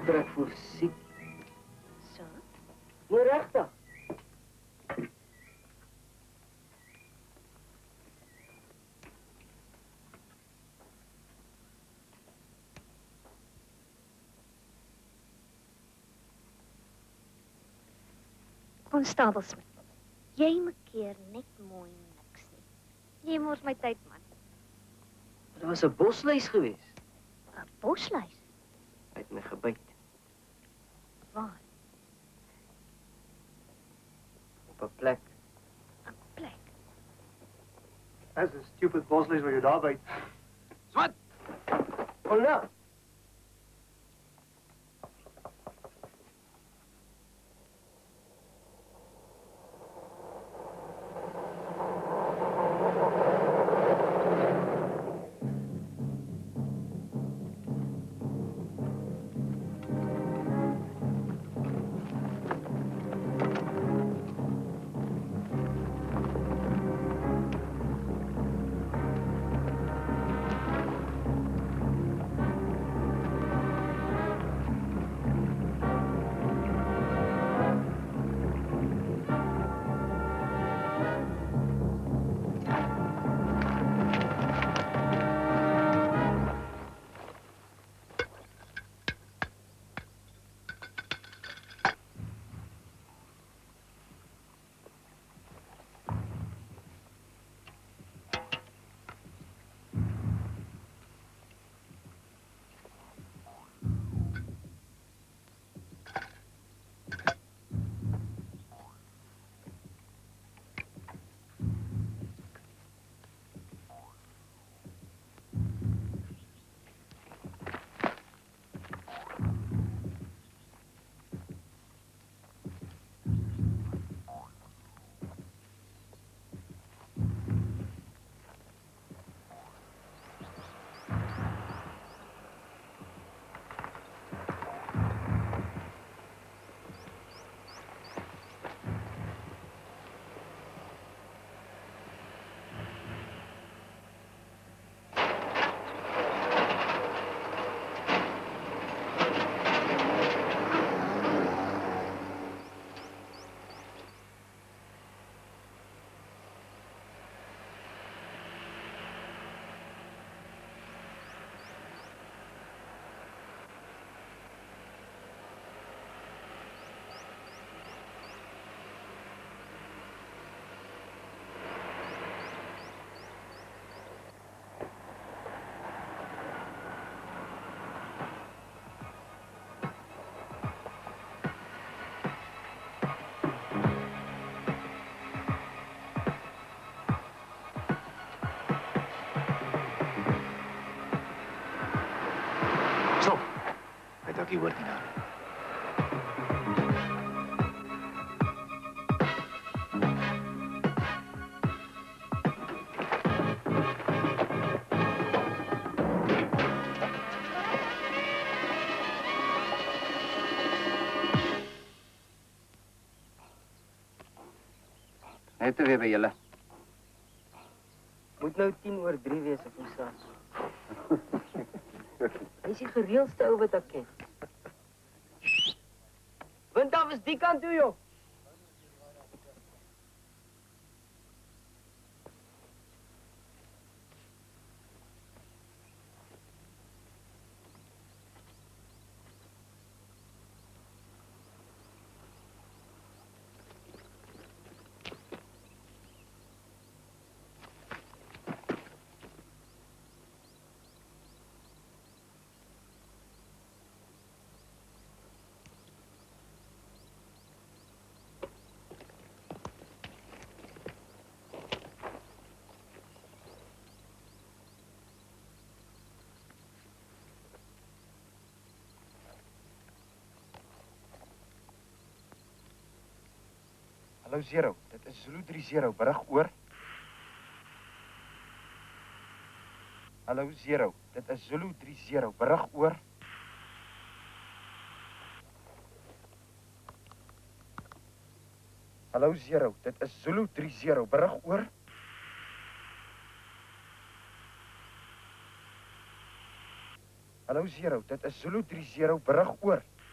trek voor ziek. So? Nee, regtig. Konstabel Smit, jy maak keer net mooi niks nie. Jy mors my tyd, man. Dit was 'n bosluis geweest. 'n Bosluis? Hy het my gebyt. Waar? Op 'n plek. 'n Plek? That's a stupid bosluis wat jy daar byt. Swat! Kom nou. Kentucky working on. Net weer by julle. Moet nou 10:03 wees op die straat. Hy is die gereeldste ou wat ek ken. Wind af is die kant toe, joh. Hallo Zero, dit is Zulu 30, berig oor. Hallo Zero, dit is Zulu 30, berig oor. Hallo Zero, dit is Zulu 30, berig oor. Hallo Zero, dit is Zulu 30, berig oor.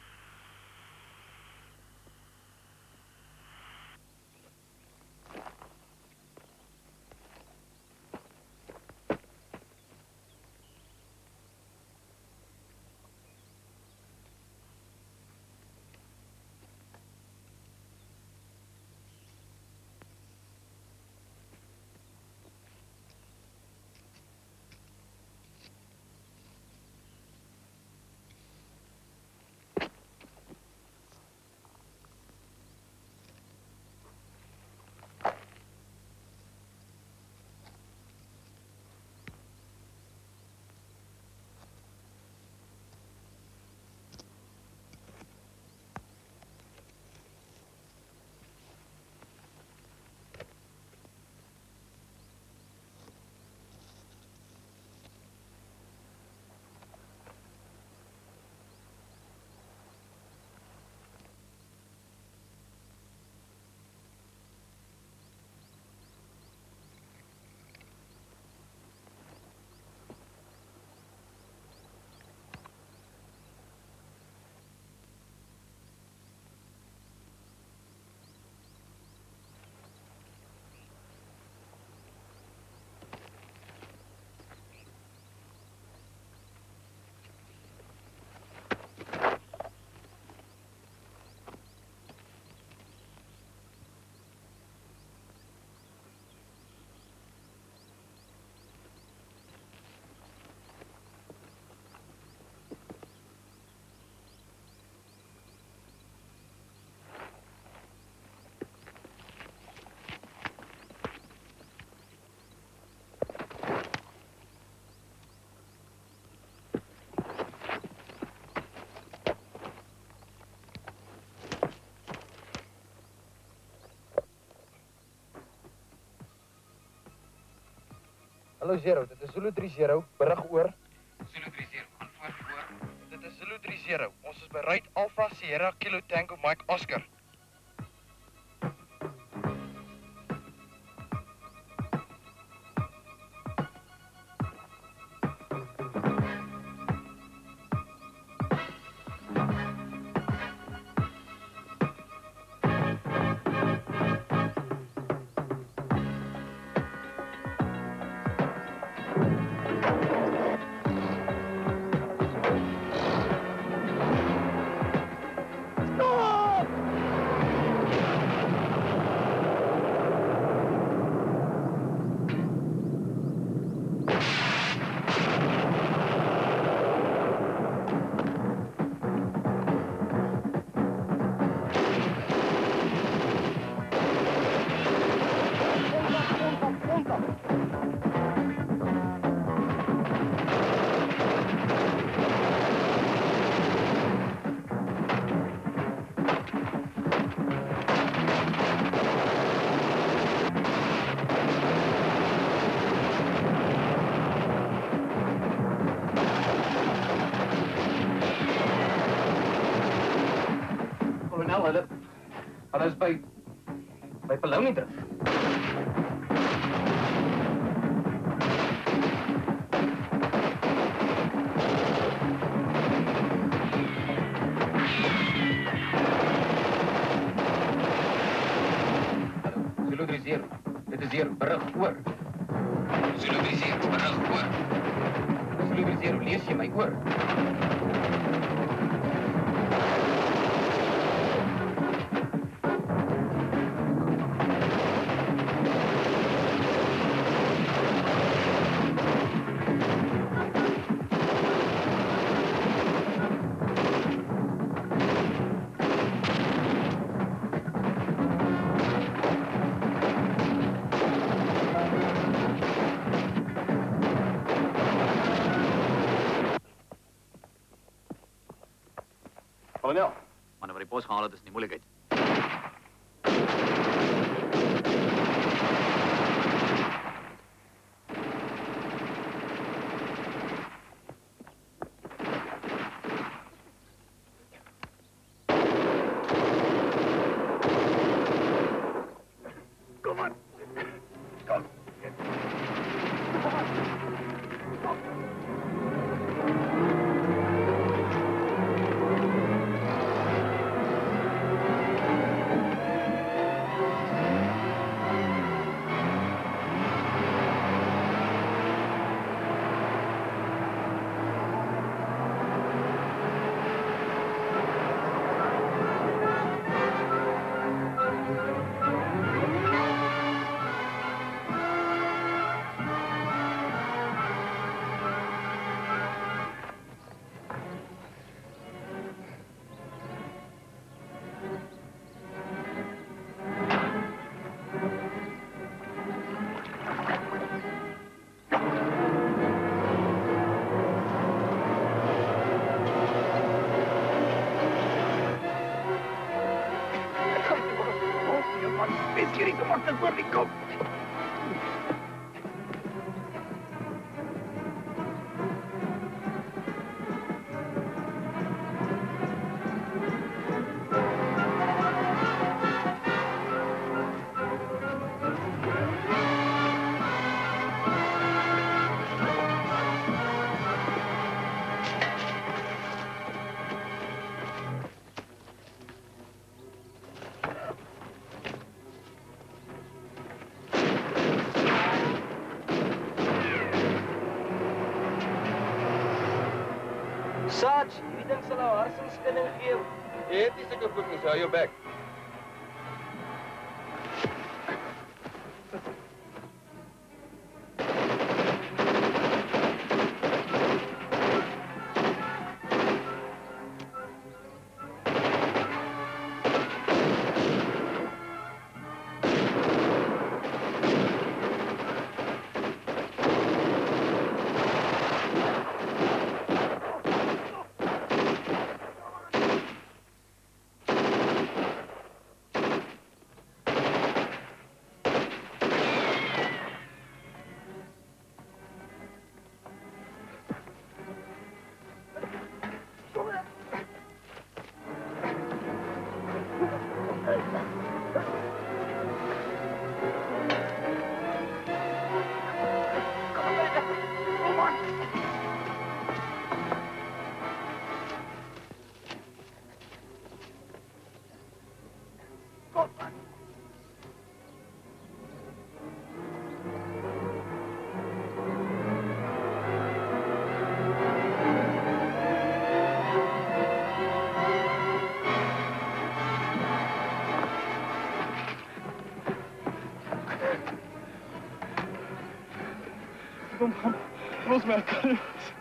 Hallo Zero, dit is Zulu 30, berig oor. Zulu 30, antwoord oor. Dit is Zulu 30. Ons is bereid Alpha Sierra Kilo Tango Mike Oscar. Hulle is by Peloni terug. Zulu 30, dit is hier, berig oor. Zulu 30, berig oor. Zulu 30, lees jy my oor? Kolonel. Manne wat die pos gehaal het is in die moeilikheid. Kom aan. Kom. Wees jullie zo makkelijk voor die kop. Sarge, hierdie ding sal 'n hersenskudding gee. Jy het nie sulke goed nie, so hou jou bek. Los mij, kan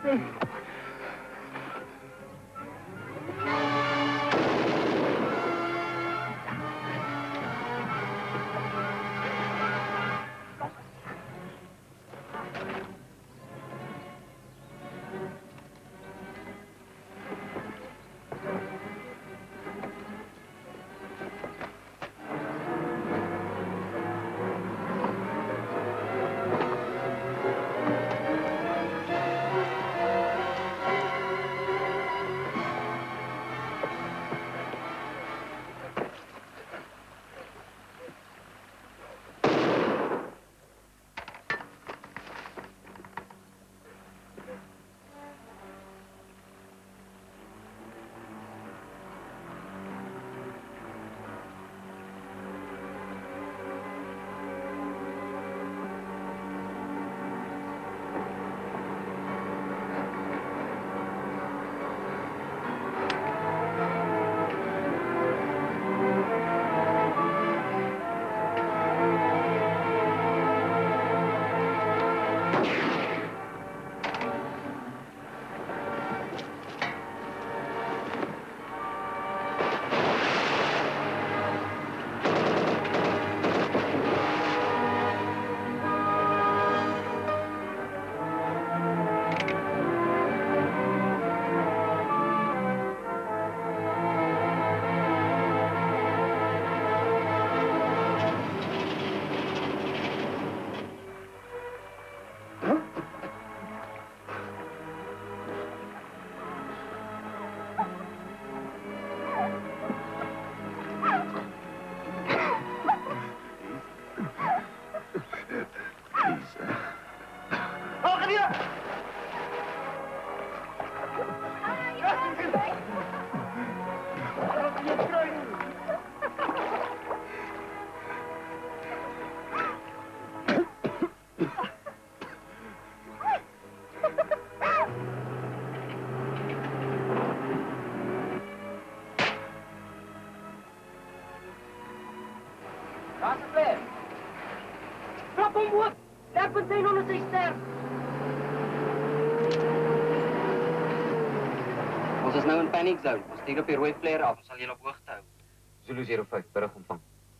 Ons is nou in panic zone. Ons stuur op die rooi flare af. Ons sal julle op hoogte hou. Zulu 05, berig ontvang.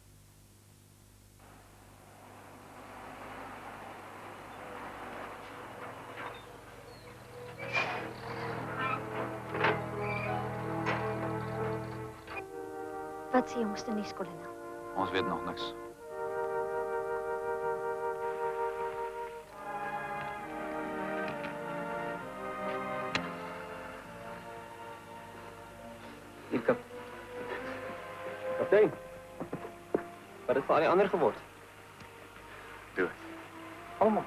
Wat sê jongste nuus, kolonel? Ons weet nog niks. Kaptein, wat het vir al die ander geword? Doe het. Allemaal.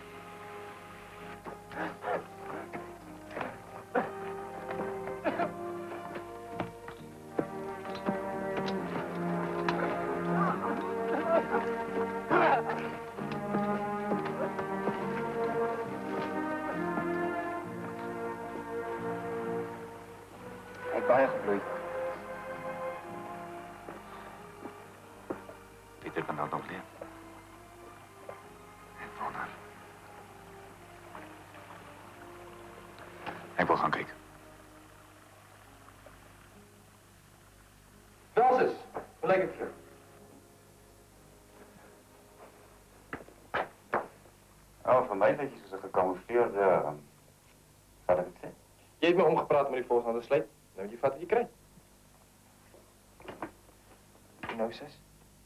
Hy het baie gebloei. Pieter kan dat nog leren. En wonder. Ik wil gaan kijken. Francis, hoe lijkt het je? Oh, van mij weet je, ze gecamoufleerd. Wat heb ik gezegd? Je hebt me omgepraat met die volgende sleep. Nou, je vat wat je krijgt. Nou, 6.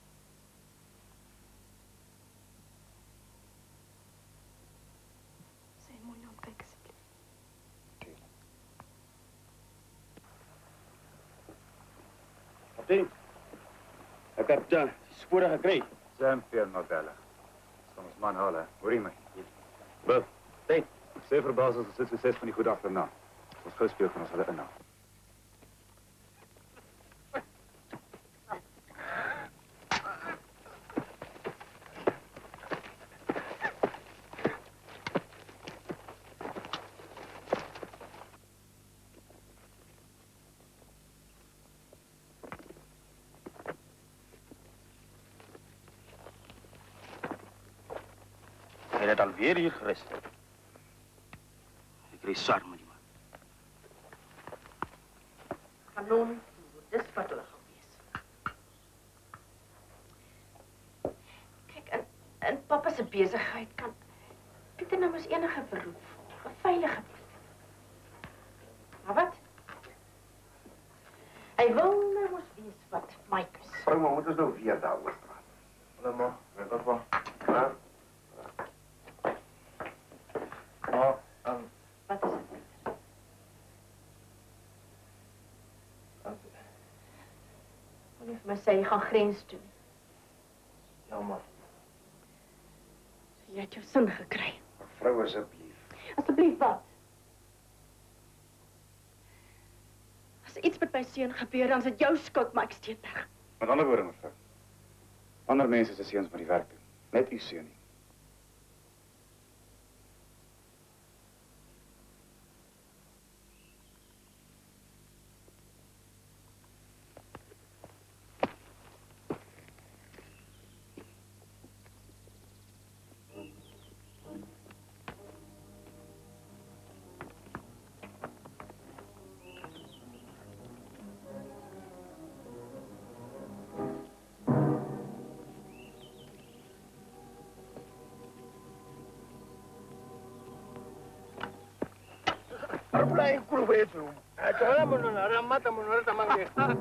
Zijn mooi naam, kijk alsjeblieft. Kaptein, ik heb de sporen gekregen. Zijn veel modellen. Soms man halen, hoor je mij? Wel, Hey, zeer verbaasd als het succes van die goed achterna. Ons gespeeld van ons hadden inna. Jy het alweer hier gerus. Ek kry swaar met die man. Kanon, dis wat hulle gaan wees. Kyk, in papa se besigheid kan Pieter nou mos enige beroep volg, 'n veilige beroep. Maar wat? Hy wil nou mos wees wat Mike is. Vrou, maar moet ons nou weer daaroor praat? Hallo ma, wat was? Ja? Ma, Wat is dit, Pieter? Wil jy vir my sê jy gaan grens toe? ja ma. Jy het jou sin gekry. Vrou, asseblief. Asseblief wat? As iets met my seun gebeur, dan is dit jou skuld, Mike Steenberg. Met ander woorde, mevrou. Ander mense se seuns moet die werk doen. Net u seun nie. Mulai kurva itu. Cara menurut mata menurut teman dia.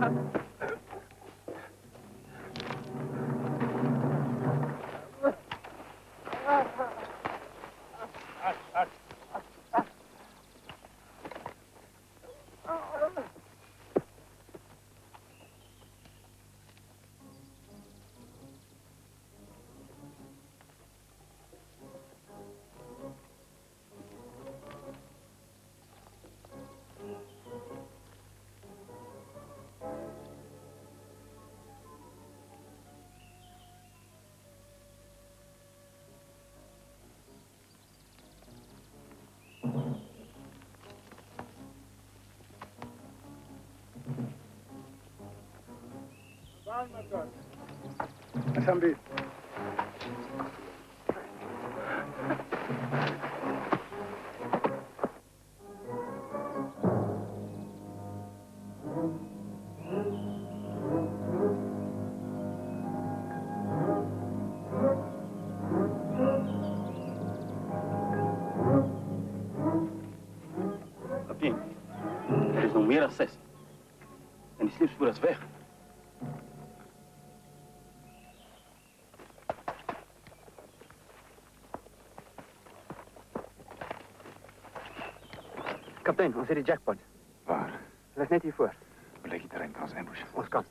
Sambil. Kaptein, er is nog meer as 6. En die sleepspoor is weg. Kaptein, ons het die jackpot. Waar? Hulle is net hier voor. Blyk die terrein kan ons ambush. Ons kan.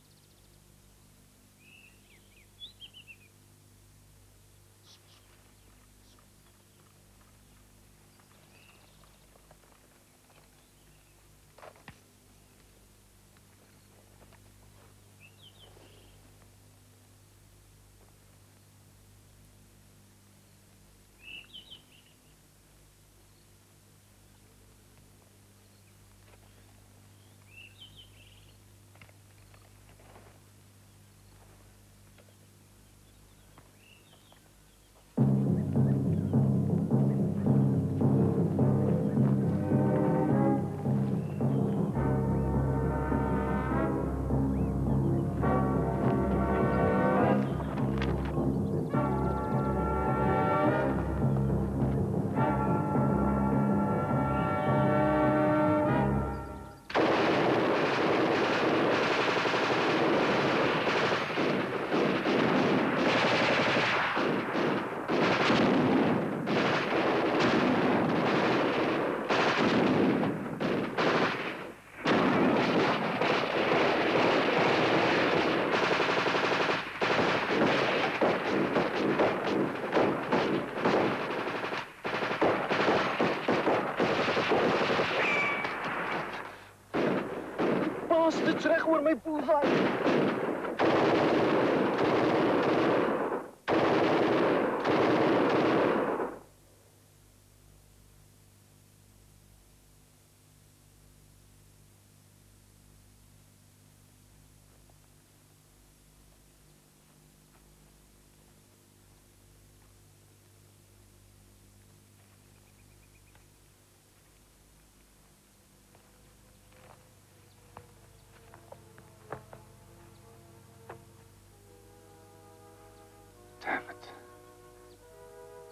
Dit reg oor my bullseye.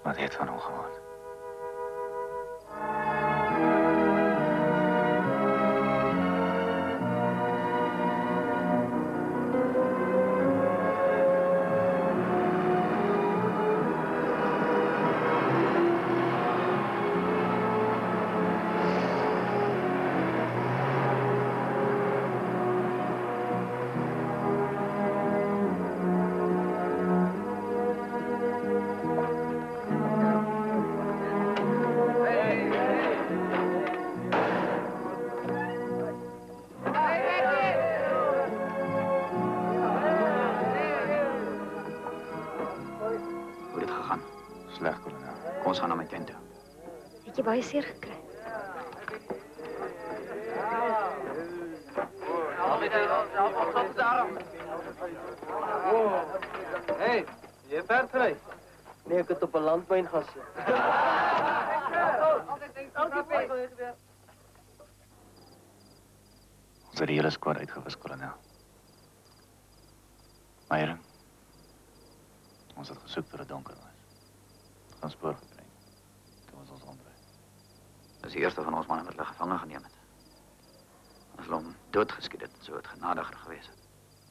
Wat het van hom geword? Sleg, kolonel. Kom ons gaan naar mijn tent toe. Het je baie seer gekry? Hey, je vaart gereden? Nee, ik het op een landmijn gaan zitten. Ons het die hele squad uitgewis, kolonel. Meiring. Ons het gesoek toe het donker was. Gaan spoor gekry. Toe ons rondry. Dat is die eerste van ons mannen wat hulle gevangen geneem het. As hulle hom doodgeskiet het, sou het genadiger gewees het.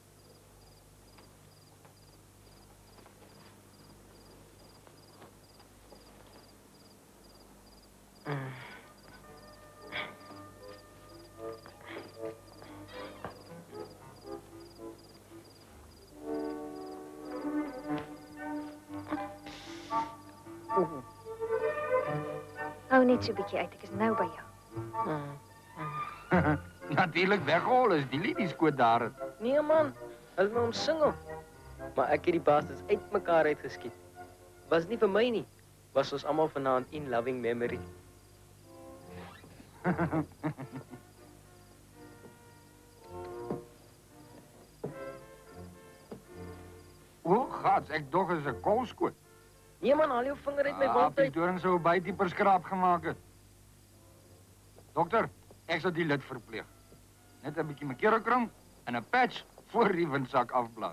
Hou net so 'n bietjie uit, ek is nou by jou. Natuurlijk weghol is die liedieskoot daar. Nee man, hulle moet omsingel. Maar ek het die bastards uit mekaar uitgeskiet. Was nie vir my nie. Was ons almal vanaand in loving memory. O, gats, ek dog is 'n koolskoot. Nee man, haal jou vinger uit my mond uit. Die doring sou baie dieper skraap gemaak het. Dokter, ek sal die lid verpleeg. Net 'n bietjie mekerokrum en 'n patch voor die windsak afblaas.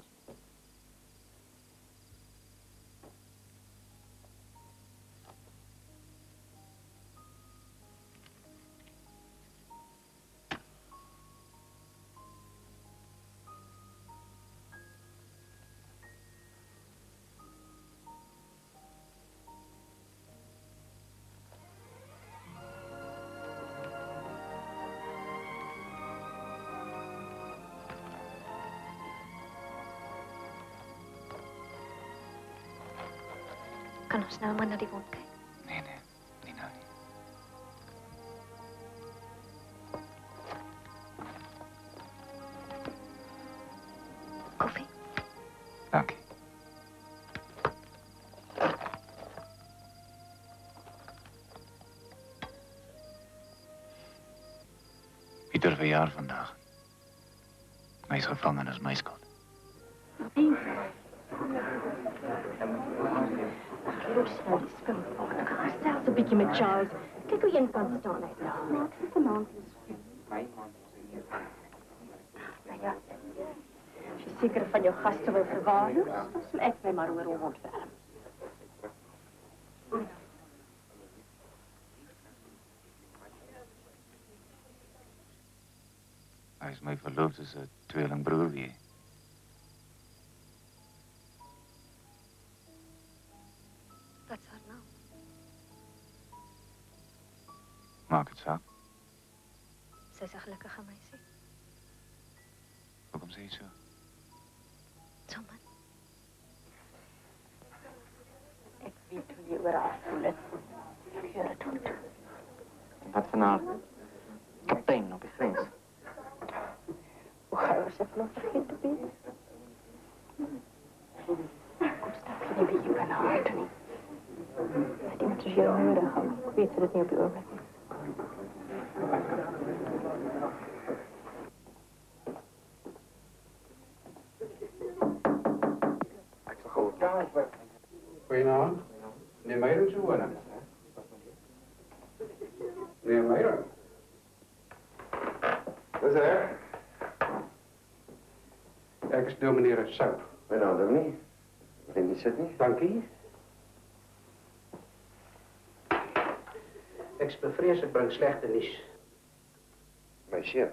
Kan ons nou maar na die wond kyk? Nee, nie nou nie. Koffie? Dankie. Pieter verjaar vandaag. Hij is gevangen als meiskot. Stel een beetje met Charles. Kijk hoe je in kan staan. Nou, vanavond is nou ja, als je zeker van je gasten wil verwaarloos, dan zal ik mij maar weer ontfermen. Hij is mijn verloofde, zijn tweelingbroer weer. Wat is haar naam? Maak het saak. Sy is 'n gelukkige meisie. Hoekom sê jy so? Sommer. Ik weet hoe je weer afvoelt. Keur het goed. Wat van haar? Kaptein op de grens. Hoe ga je eens even nog vergeten, Piet? Kom, stap je die beetje van haar, Tony. Dat iemand is jou nodig houden. Ik weet dat het niet op je oor bent. Goedenavond. Meneer Meijer zo wonen. Meneer Meijer. Wat is er? Ik is door meneer South. Mijn naam is niet. Vind je het niet? Dank u. Ek bevrees ek bring slegte nuus. My seun.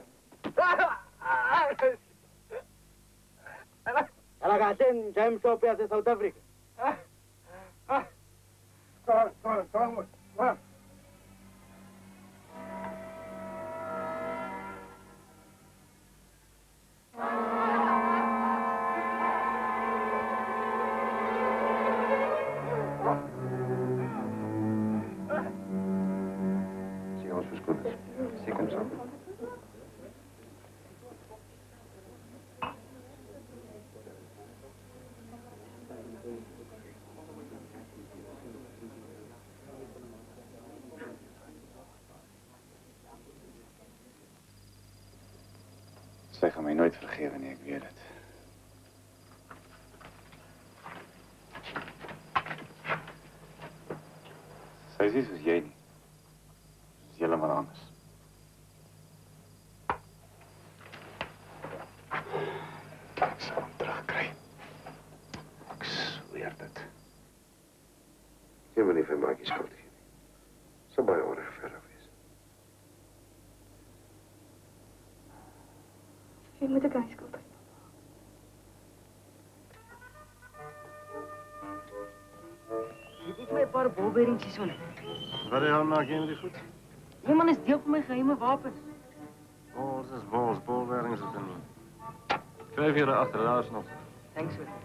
Hulle gaan sien James op uit South Africa. Kom. Sigamos verskoning. Sê kom saam. Sy gaan my nooit vergewe nie, ek weet dit. Sy is nie soos jy nie. Sy is heeltemal anders. Ek sal hom terugkry. Ek sweer dit. Jy moet nie vir Maakie skuld gee nie. Sal baie onregverdig wees. Wie moet ek hy skuld gee? Jy het my 'n paar bolberingsies on. Wat die hel maak jy met die goed? Nee man, is deel van my geheime wapens. Bols is bols, bolwerings is er nie. Skryf hier agter, daar is nog. Thanks hoor.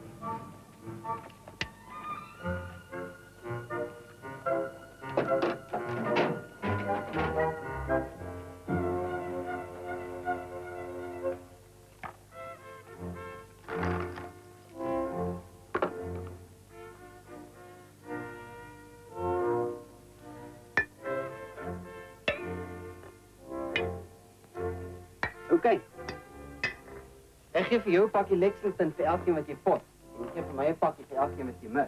OK. Ek gee vir jou 'n pakkie Lexington vir elkeen wat jy pot. En jy gee vir my 'n pakkie vir elkeen wat jy mis.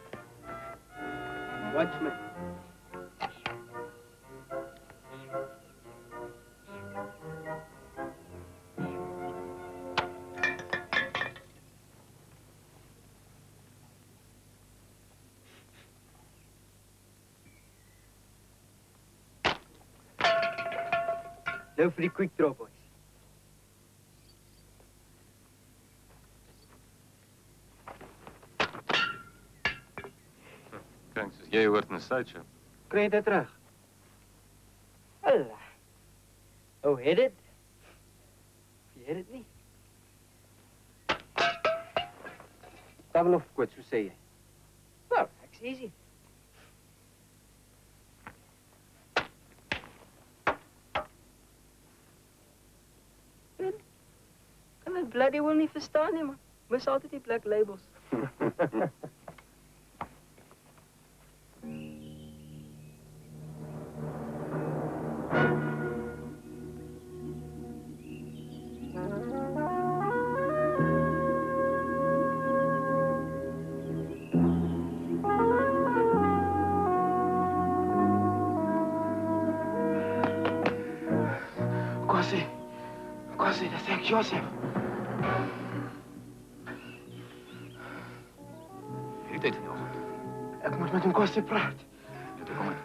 Watch me. Nou vir die quick draw boys. Kijk, soos jy hoort in 'n sideshow. Kry jy dit terug? Alla. Oh, het dit? Jy het dit nie. Double of quits, hoe sê jy? Nou, ek's easy. Kan het bloody wel nie verstaan nie, man. Mis altyd die black labels. Kwasi, dat is ek Joseph. Hierdie tyd van die oggend. Ek moet met hom Kwasi praat. Ja, toe kom ek.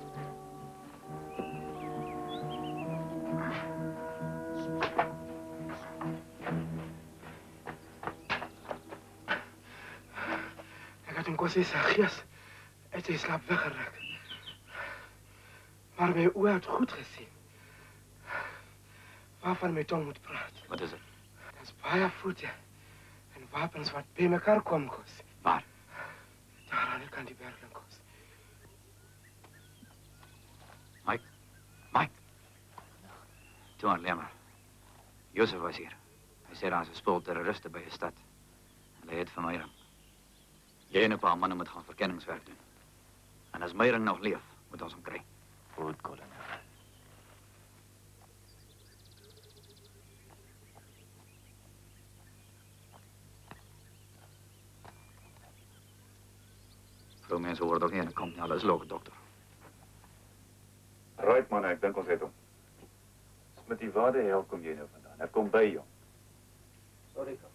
Ek het hom Kwasi se gees uit sy slaap weggeruk. Maar my oë het goed gesien. Waarvan my tong moet praat. Wat is dit? Dit is baie voete en wapens wat bij mekaar kom, Kos. Waar? Daar aan die kant die bergen, Kos. Mike. Toe aan Lemmer. Joseph was hier. Hy sê daar is 'n spul terroriste by die stad. Hulle het vir Meyering. Jy en 'n paar manne moet gaan verkenningswerk doen. En as Meyering nog leef, moet ons hom kry. Goed, kolonel. Veel mense word ook nie in 'n kamp nie, hulle is loke dokter. Right man, ek dink ons het hom. Met die waar die hel kom jy nou vandaan? Ek kom by jou. Sorry, Kos.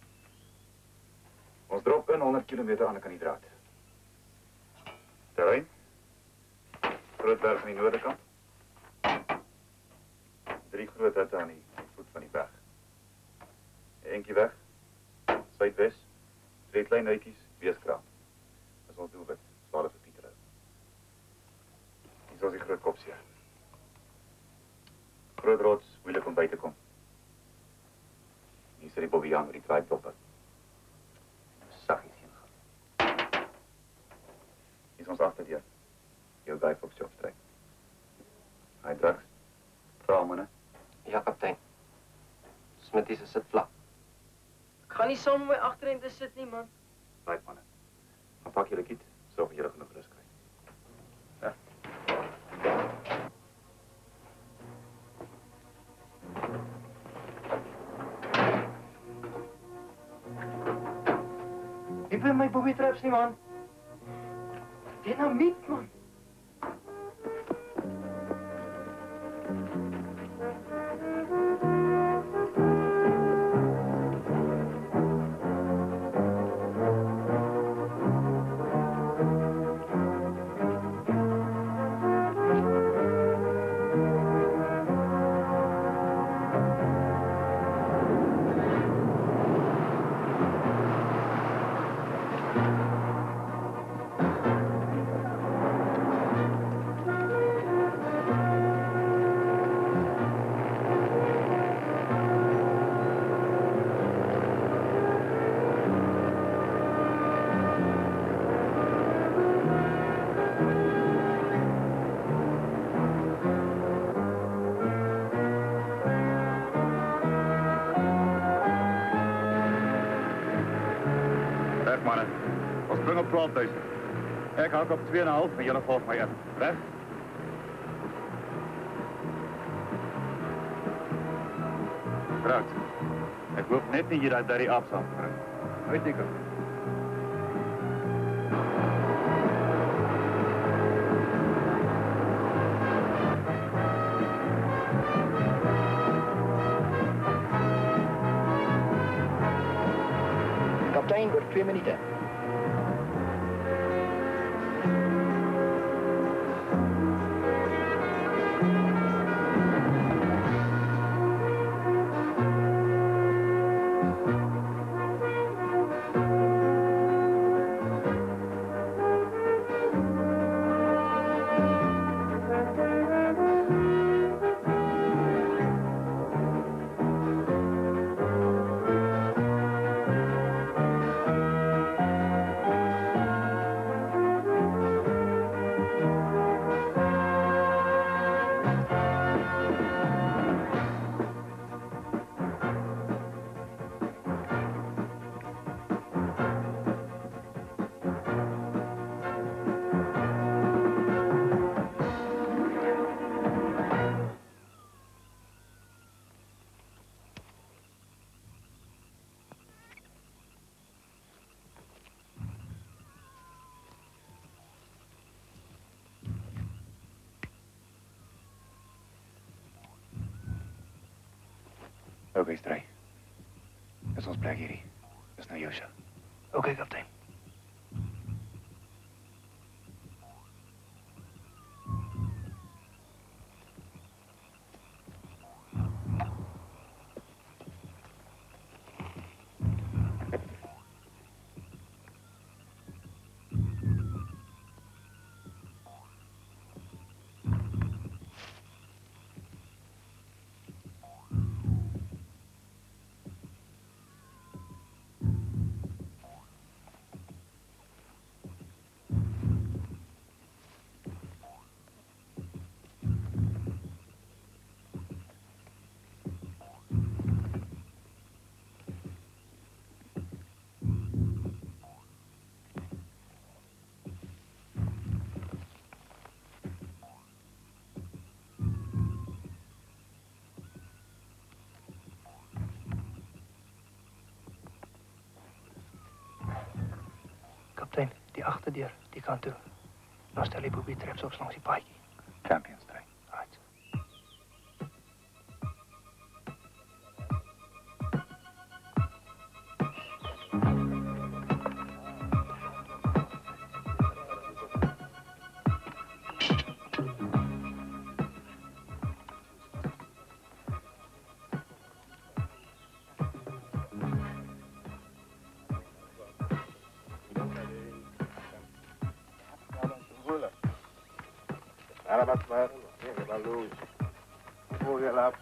Ons drop in 100 km aan die draad. Terrein? Groot werk aan die noordekant. 3 groot hutte aan die voet van die berg. Eentjie weg, suidwes, 2 klein huitjies, weeskraam. Dis ons doelwit, Swale vir Pieterhou. Hier is die groot kopseer. Groot rots, moeilik om by te kom. Hier is die Bobbejaan met die draaidopper. Saggies heen gaan. Hier is ons agterdeur. Jou guy Fox opstryk. Hy drugs. Vrouwmanne. Ja, kaptein. Smitty se sit vlak. Ek gaan nie saam met my agterin te sit nie, man. Right, manne. Dan pak julle kiet, sorg dat julle genoeg rus kry. Ja. Wie wil my booby traps nie, man? Dynamiet, man. Mannen, ons spring op 12.000. Ek hak op 2,5 en julle volg my in. Reg? Graag. Ek hoop net nie jy daar die aap saam te bring. Uitteken. Kaptein, oor 2 minute. Oké, Stry. Dis ons plek hierdie. Dis nou jou show. Oké, kaptein. Kaptein, die agterdeur, die kant toe. Nou stel die booby traps op langs die paadjie. Champion, Stry. Right. Arabat baru. Ya, lalu. Oh, ya lah.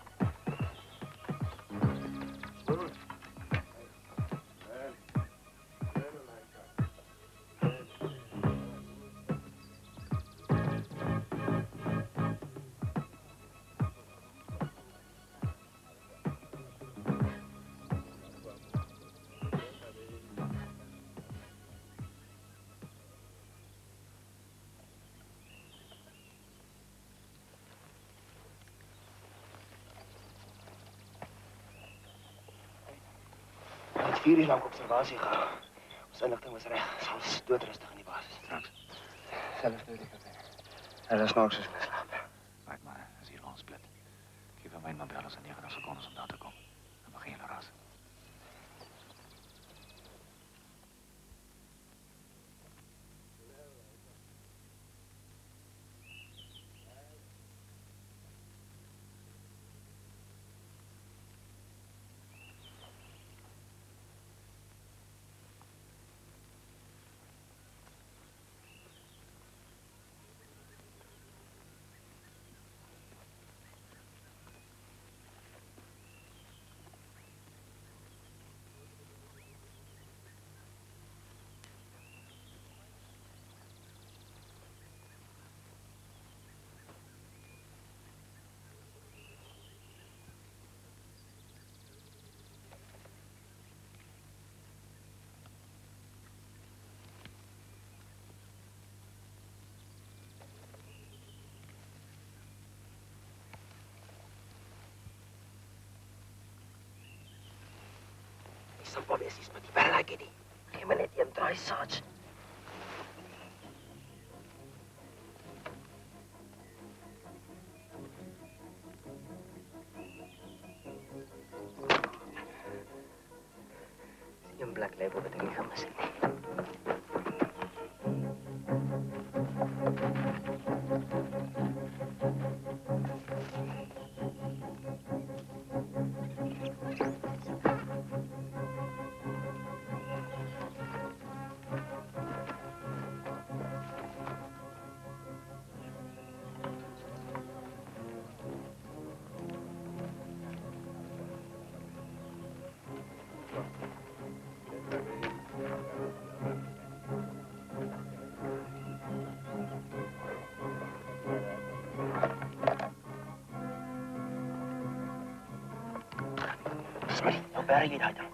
Het 4 uur lang observatie gehou. Ons inligting was reg. Ons doodrustig in die basis. Straks. Zelfs dood ik het. En dat is nog eens geslapen. Kijk maar, dat is hier wel een split. Geef hem mijn maar bellen en 90 seconden om daar te komen. Dan begin je te razen. Sampel wees met die werk nie. Gee my net een draai, Sarge. Dis een black label wat ek nie gemis het nie. Smitty, nou berg jy daai ding.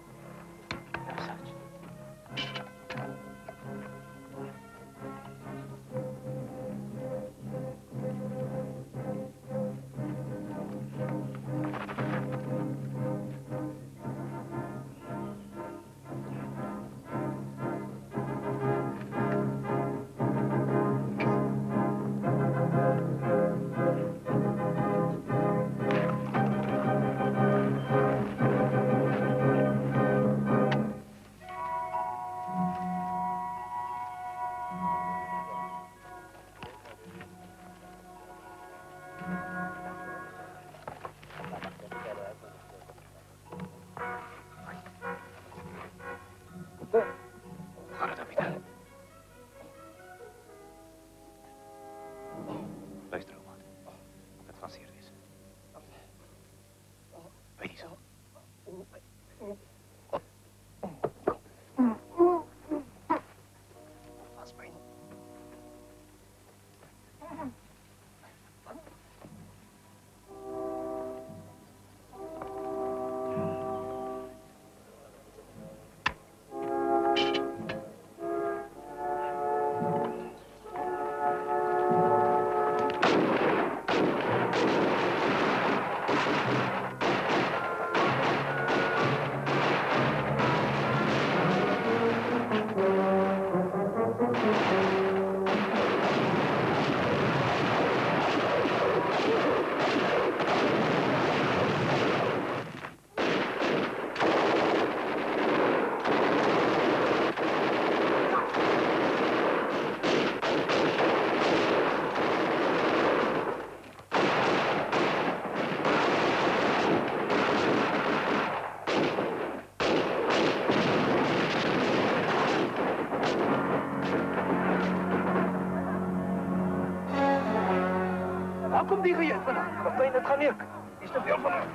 Waar kom die gejuich vandaan? Kaptein, dit gaan nik. Is te veel van hem.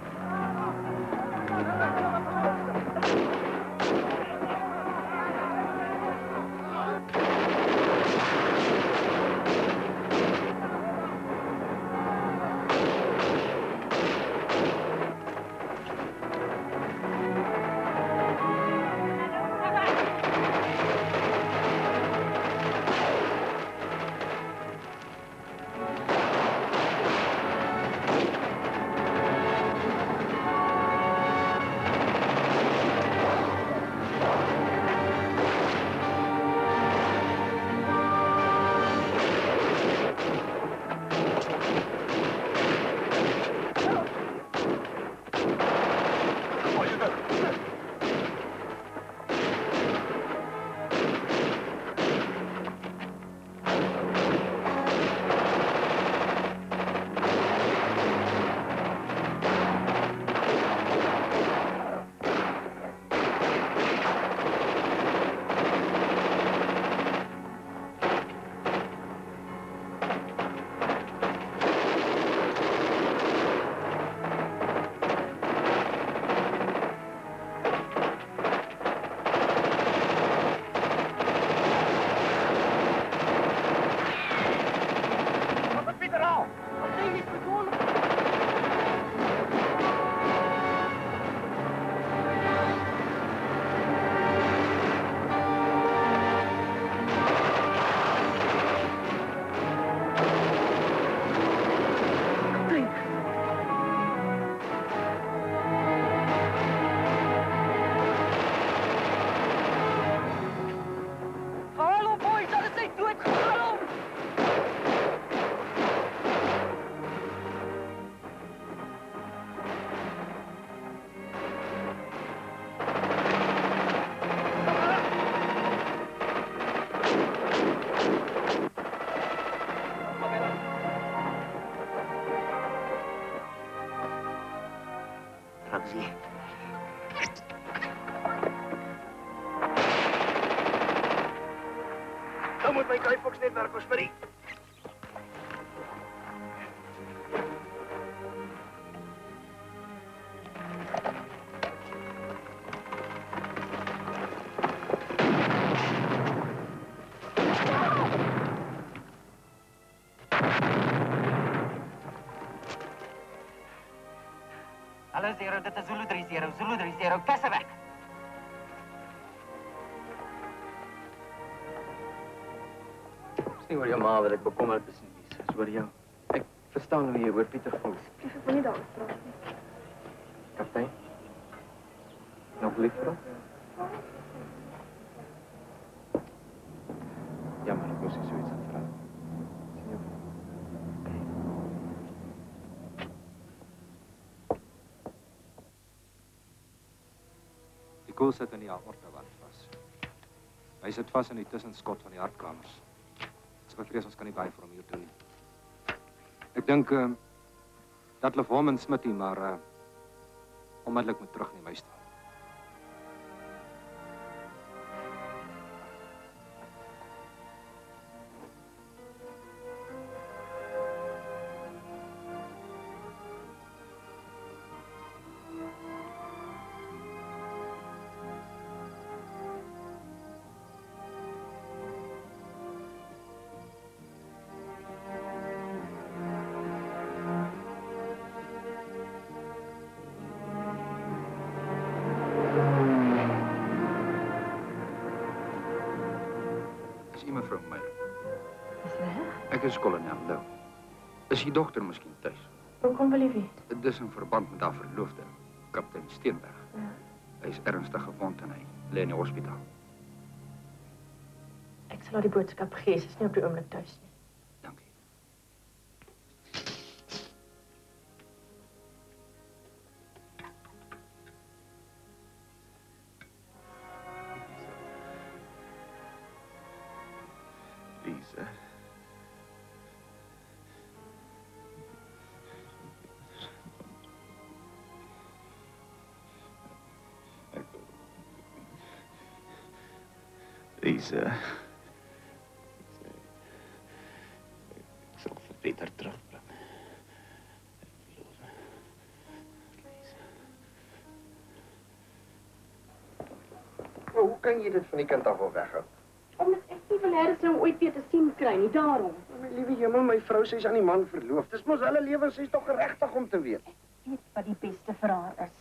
Raxie. Nou moet my kuifoks net werk, ons Marie. Hallo Zero, dit is Zulu 30, Zulu 30, kasse weg. Dis nie oor jou ma wat ek bekommerd is nie, Lies. Dis oor jou. Ek verstaan hoe jy oor Pieter voel. Ek wil nie daaroor praat nie. Kaptein? Nog lief vir hom? Jammer, ek moes nie zoiets aan vraag. Sien jou. Die koel sit in die aortawand vas. Hy sit vas in die tussenskot van die hartkamers. Ek is bevrees ons kan nie baie vir hom hier doen nie. Ek dink dat hulle vir hom en Smitty maar onmiddellik moet terug in die huis toe. Mevrou Meyer. Ek is kolonel Lou. Is die dokter miskien thuis? Hoekom wil jy weet? Dit is in verband met haar verloofde, kaptein Steenberg. Ja. Hy is ernstig gewond en hy lê in die hospitaal. Ek sal haar die boodskap gee, sy is nie op die oomblik thuis nie. Lisa. Lisa. Ek sal vir Pieter terugbring. Maar hoe kan jy dit van die kind af al weghou? Omdat ek nie wil hê dat sy hom ooit weer te sien kry nie, daarom. My liewe hemel, my vrou sê sy's aan die man verloof. Dis mos hulle lewens, sy's tog geregtig om te weet. Ek weet wat die beste vir haar is.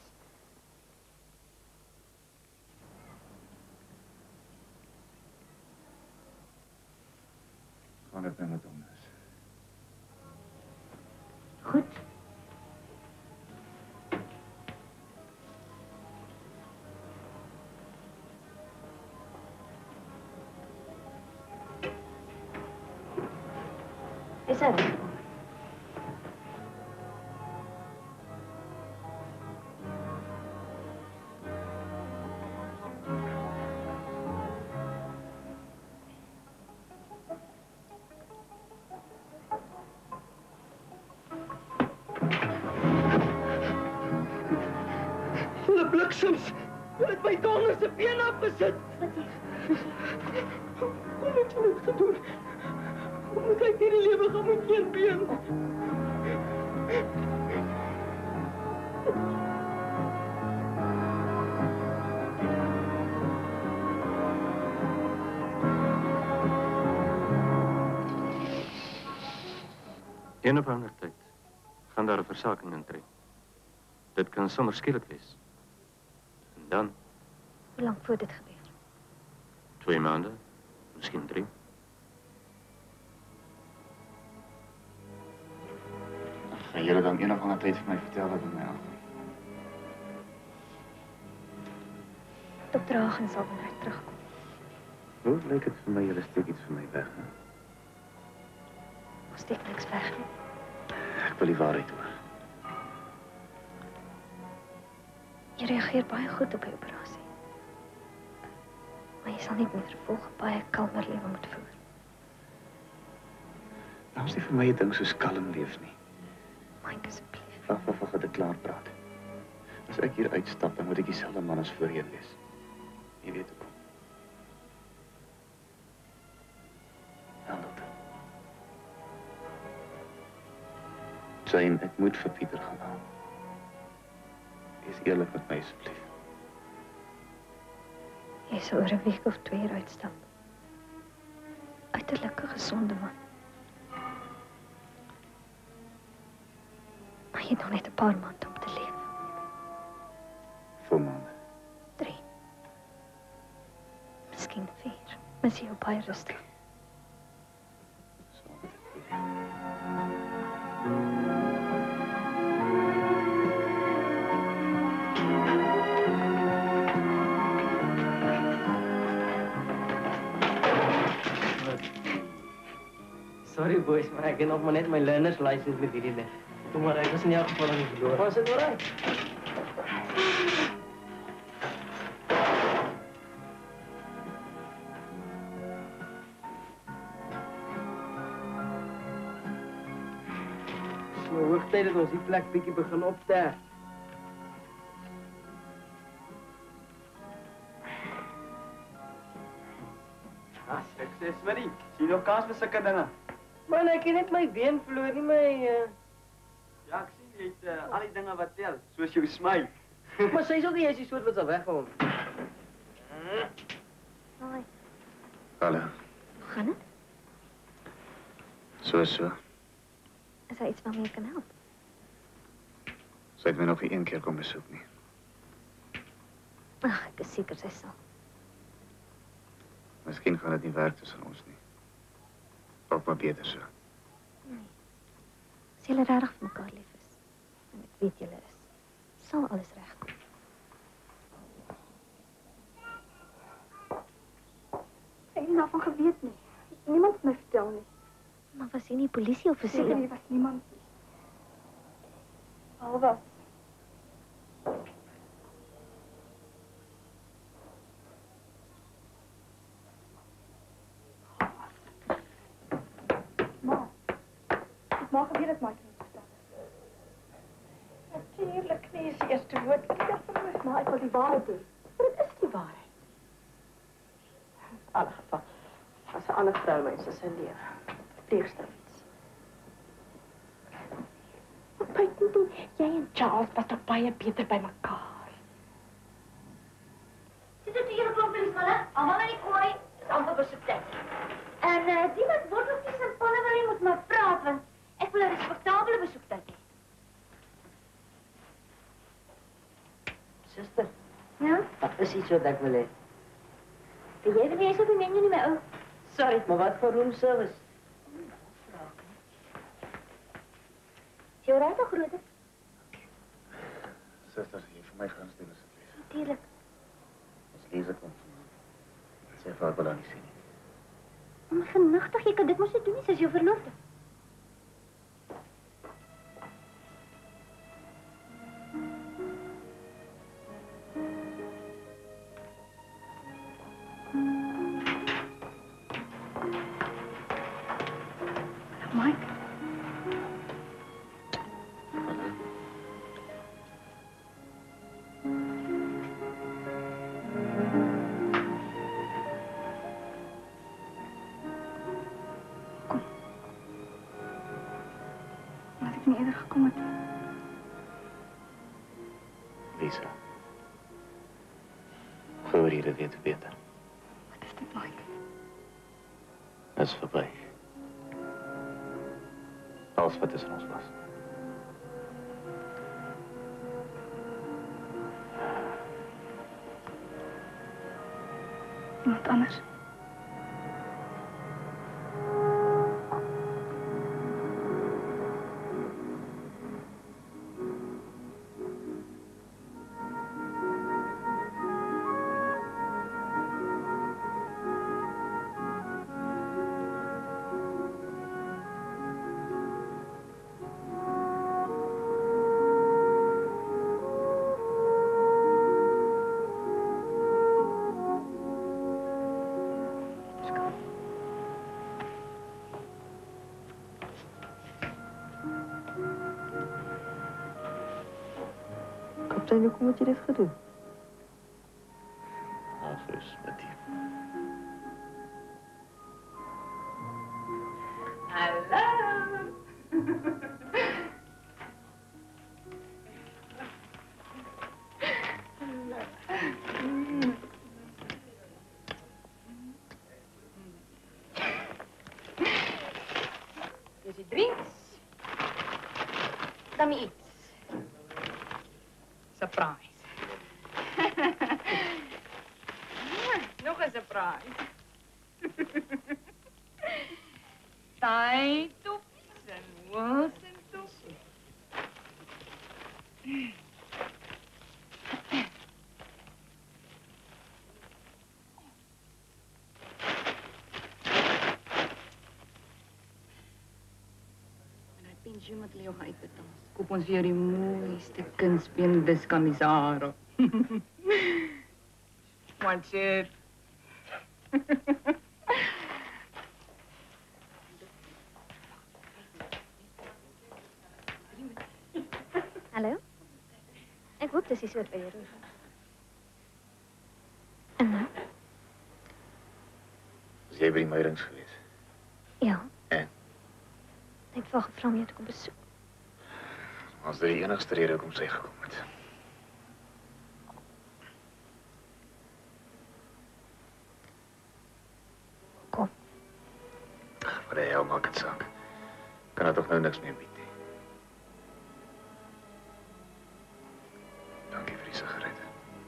Gaan dit nou met hom is. Goed. Is dit? Hulle bliksems! Hulle het my donder se been afgesit! Hoe het hulle dit gedoen? Hoe moet ek hierdie lewe gaan met een been? Een of ander tyd gaan daar 'n versaking intree. Dit kan sommer skielik wees. En dan, Hoe lank voor dit gebeur? 2 maande, miskien 3. Gaan julle dan een of ander tyd vir my vertel wat met my aangaan? Dr. Hagen sal wanneer hy terugkom. Hoe lyk dit vir my, julle steek iets vir my weg, hè? Ons steek niks weg nie. Ek wil die waarheid hoor. Jy reageer baie goed op die operasie. Maar jy sal net meer vervolg baie kalmer lewe moet voer. Nou is nie vir my 'n ding soos kalm leef nie. Mike, asseblief. Wag, dat ek klaar praat. As ek hier uitstap, dan moet ek dieselfde man as voorheen wees. Jy weet hoekom. Hamilton. Jane, ek moet vir Pieter gaan haal. Wees eerlik met my, asseblief. Jy sal oor 'n week of 2 hier uitstap. Uiterlik 'n gesonde man. Maar jy het nog net 'n paar maande om te leef. Voor maande. 3. Miskien 4. Mis jy jou baie rustig. Sorry boys, maar ek het nog maar net my learner's license met hierdie ding. Toe maar ek was in elk geval aan die verloor. Was dit alright? So hoogtyd dat ons die plek bietjie begin opsterf. Sukses, Marie. Sien nog kans vir sulke dinge? Man, ek het net my been verloor, nie my Ja, ek sien jy het al die dinge wat tel, soos jou smile. Maar sy is ook nie eens die soort wat sal weggaan. Hoi, Hallo. hoe gaan dit? So. Is daar iets waarmee ek kan help? Sy het my nog nie 1 keer kom besoek nie. Ag, ek is seker sy sal. Miskien gaan dit nie werk tussen ons nie. Dalk maar beter so. As julle regtig vir mekaar lief is, en ek weet julle is, sal alles regkom. Ek het nie daarvan geweet nie. Niemand het my vertel nie. Maar was jy nie polisieoffisier? Seker nie, was niemand nie. Al was. Maar geweet dat my kind verstaan is. Natuurlijk nie is die eerste woord wat ek van my. Maar ek wil die waarheid hê. Dit is die waarheid. In alle geval, as 'n ander vrou mense se lewe. Pleegster iets. Maar buiten jy en Charles was toch baie beter by mekaar. Sit dit hier op die besoektyd. En die wat worteltjies en panne wil hê, moet maar praat, want ek wil 'n respektabele besoektyd hê. Suster, Ja? wat is iets wat ek wil hê? Jy wil nie eens op die menu nie, my ou. Sorry, maar wat vir room service? Is jou raad al groter? Suster, jy vir my gaan stem asseblief. Natuurlijk. Ons lees dit kom. Sy vrou wil haar nie sien nie. Maar genigtig, jy kan dit mos nie doen nie, sy is jou verloofde. Mike. Laat ek nie eerder gekom het. Lisa. Voor hier weet beter. Wat is dit, Mike? Dat is voorbij. Alles wat tussen ons was. Iemand anders. Kaptein, hoekom het jy dit gedoen? Afrus met die. Hallo. Dis die drinks. Dan iets. Surprise. Nog een surprise. Thai toepies en Wilson toepies. Pensioen wat Leo gaan uitbetaal. Koop ons weer die mooiste kunstbeen diskamisaro. What's it? Hallo? Ek hoop dis nie so by jou rug. En nou? Is jy by die meirings geweest? Ja. En? Ek het vir haar gevra om jou te kom besoek. Was dit die enigste rede hoekom sy gekom het? Kom. Wat die hel maak het saak. Kan er toch nou niks meer bied nie. Dankie vir die sigaret.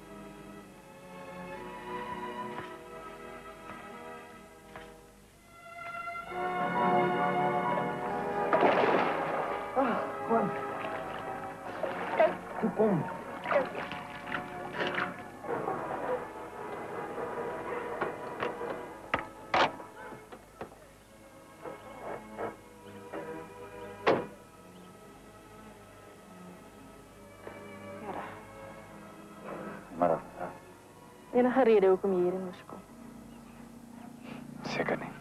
Kom. Toe kom. Maar Enige rede hoekom jy hierin moes kom? seker nie.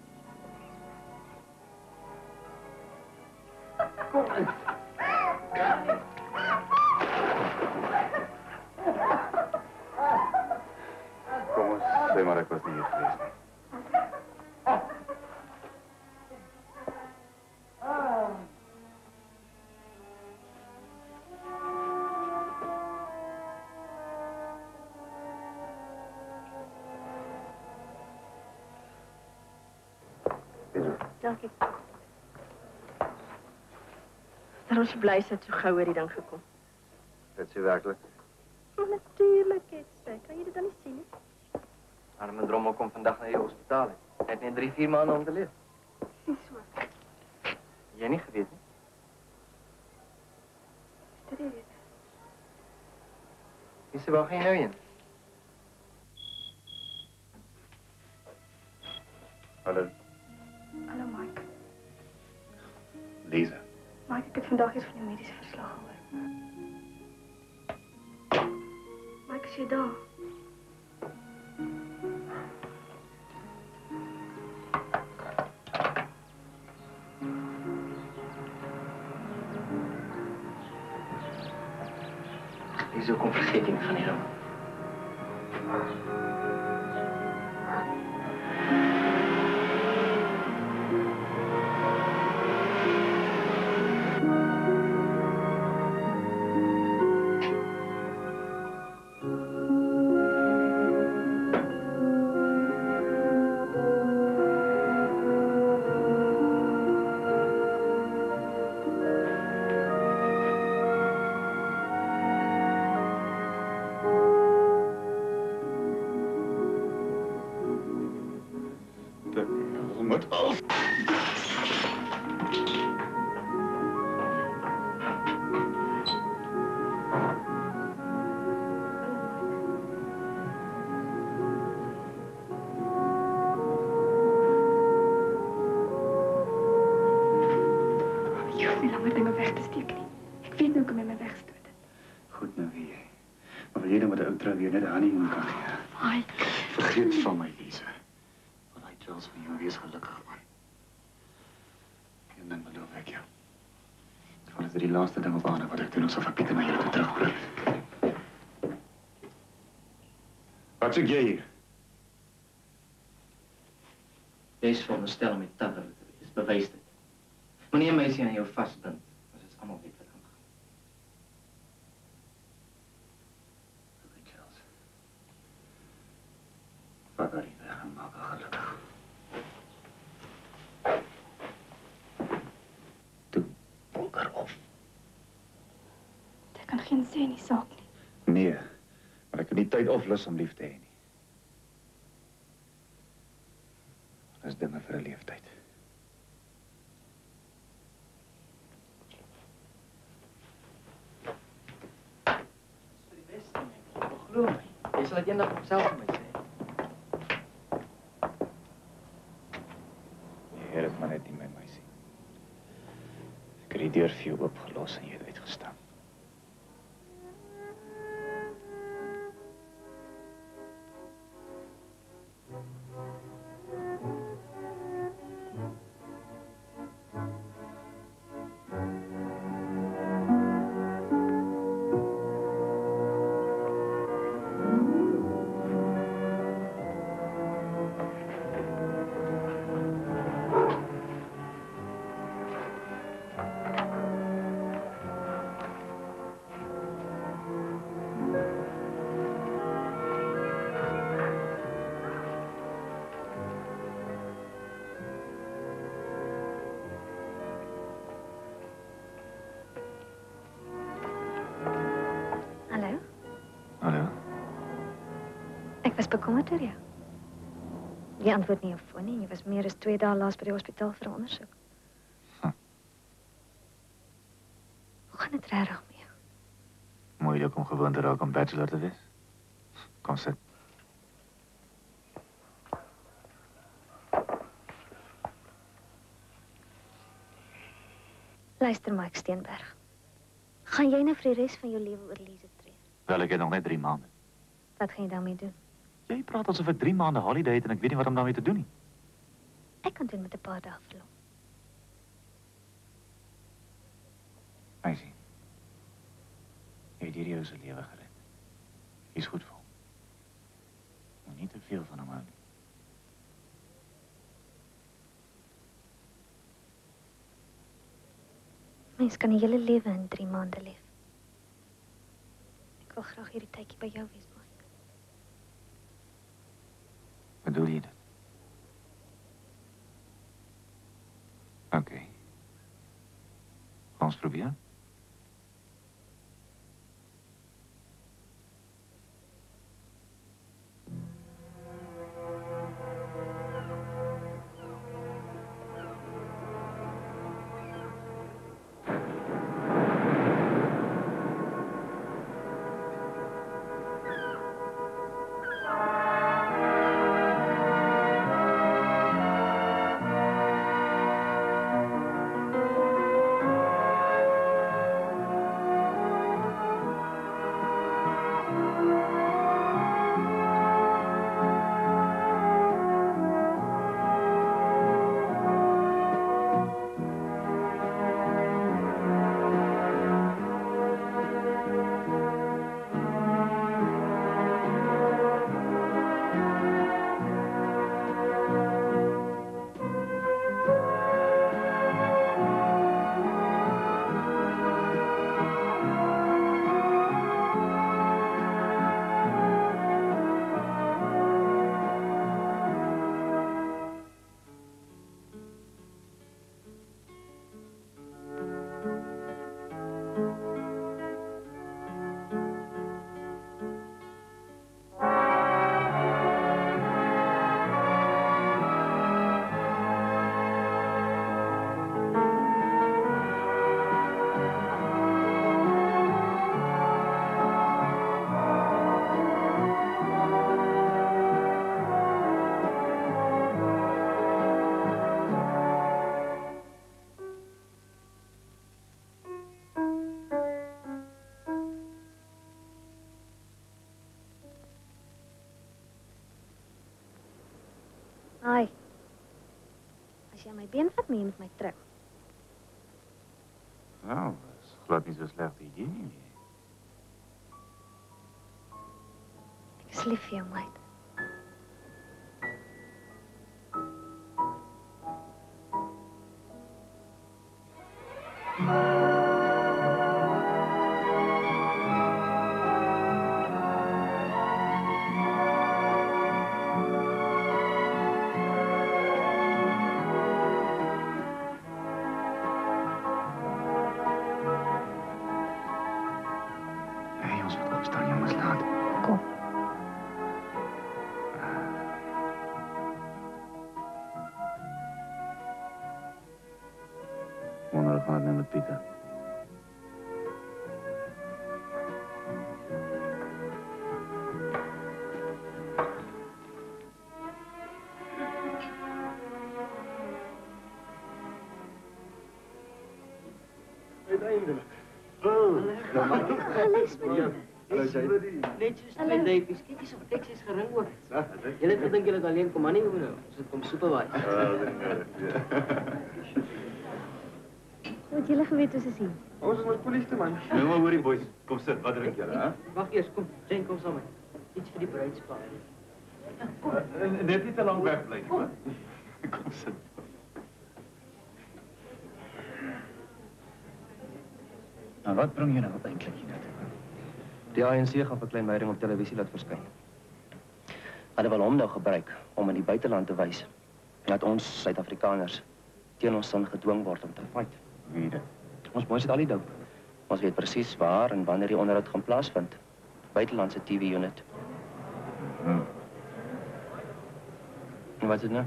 Kom. Kom ons sê maar ek was nie hier geweest nie. Dankie. Dat ons bly sit so gou oor die ding gekom. Dit is werklik. Natuurlijk, het kan je dit dan niet zien? Hè? Arme drommel komt vandaag naar je hospitaal. Hij heeft net 3-4 maanden om te leven. Niet zo. Jij niet geweten? Dat is het. Is er wel geen neuien? Hallo, Hallo Mike. Lisa. Mike, ik heb vandaag iets van je medische verslag gehoord. Mike, is je daar? Wieso komt vergeten van hier? Moet af. Je hoeft niet langer dingen weg te steken. Ik weet nu hoe ik hem in mijn weg stoot. Goed, nou wie jij. Maar wil jy dan met de outra weer net de honeymoon kan gee? Mike. Vergeet van my, Lisa. Want hy tells van jou, wees gelukkig, man. En dan beloof ek jou. Want dit is die laaste ding op aarde wat ek doen, ons sal vir Pieter na jou toe terugbring. Wat soek jy hier? Jy is veronderstel om met Taverne te wees. Bewys dit. Wanneer een meisie aan jou vastbind, dan is het allemaal weet wat aangaan. Charles. Vat haar hier weg en maak haar gelukkig. Toe, bonker of. Dit kan geen zin in die zaak nie. Nee, maar ek het nie tyd of lus om lief te hê nie. Dis dinge vir 'n leeftyd. Glo my, jy sal dit eendag op self vir my sê. Die Here is maar net nie my meisie. Ek het die deur vir jou oopgelos en jy het uitgestap. Hallo? Hallo? Ik was bekommerd door jou. Je antwoordt niet op foon nie. Je was meer dan 2 dagen laatst bij het hospitaal voor een onderzoek. Hoe gaat het regtig met jou? Moeilijk om gewoon te raak om bachelor te wees. Kom sit. Luister, Mike Steenberg. Gaan jij nou voor de rest van je leven oor Lise tree? Wel, ik heb nog net 3 maanden. Wat ga je daarmee doen? Jy praat alsof ek 3 maande holiday het en ek weet nie wat om daarmee te doen nie. Ik kan doen met een paar dagen verlof. Meisie. Jy het hierdie ou se lewe gered. Jy's goed vir hom. Moet nie te veel van hom hou nie. Mens kan een hele leven in 3 maanden leven. Ik wil graag hierdie tydjie bij jou wees, Mike. Bedoel jy dit? Kan ons probeer? Ai. As jy my been vat, moet jy met my trou. Nou, dat is glad niet zo'n slecht idee. Ek is lief vir jou, meid. Wonder gaan het nu met Pieter. Uiteindelijk. Hallo, net soos twee duipies. Kyk eens op Texas gering ook. Julle het gedink julle het alleen kom, maar nie hoe nou. Ons het kom supervise. Hoe het julle geweet hoe ze zien? Ons is met polisie, man. Nou maar hoorie boys, kom sit, wat drink julle, hè? Wacht eers, kom. Jane, kom samen. Iets voor die bruidspaar. Net niet te lang wegblijven, hoor. Kom sit. Nou, wat bring je nou eindelijk hier naartoe? Die ANC gaan vir Klein Meiring op televisie laat verskyn. Hulle wil hom nou gebruik om in die buiteland te wys dat ons Suid-Afrikaners teen ons sin gedwing word om te fight. Wie dit? Ons boys het al die doop. Ons weet presies waar en wanneer die onderhoud gaan plaasvind. Buitelandse TV-unit. En wat is dit nou?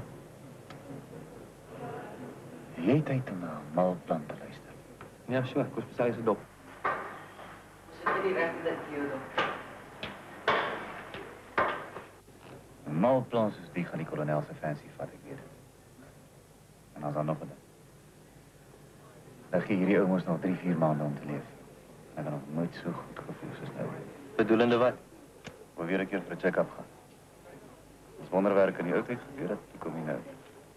Jy het tyd om na 'n malplan te luister. Ja, so, ek was besig gedop. Zit die rechte dat hier dan? 'n Malplan soos die gaan die kolonel se fancy vat, ek weet dit. En dan is daar nog 'n ding. Dan gee hierdie ouens nog 3-4 maande om te leef. Ek het nog nooit so goed gevoel soos nou. Bedoelende wat? Wil weer 'n keer vir 'n check-up gaan. As wonderwerke in die oudheid gebeur het, kom jy nou.